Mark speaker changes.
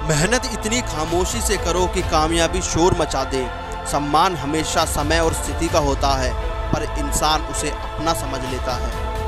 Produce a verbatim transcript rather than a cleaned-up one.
Speaker 1: मेहनत इतनी खामोशी से करो कि कामयाबी शोर मचा दे। सम्मान हमेशा समय और स्थिति का होता है, पर इंसान उसे अपना समझ लेता है।